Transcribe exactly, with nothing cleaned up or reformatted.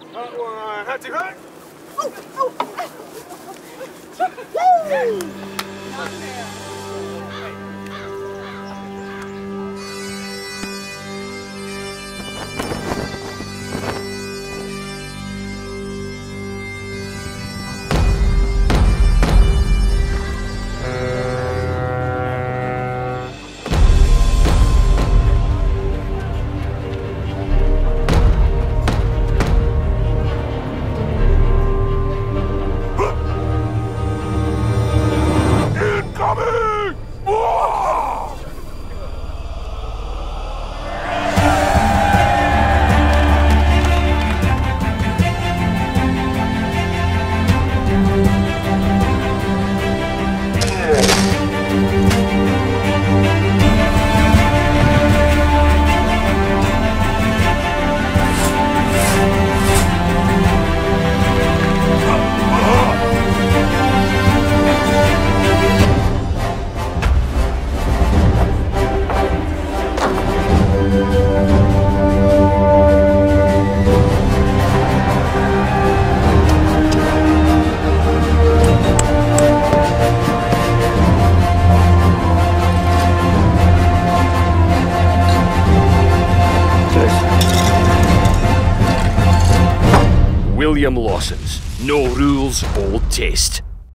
Hot one, hot too hot. Oh, oh. Woo! Not fair. William Lawson's No Rules, Old Taste.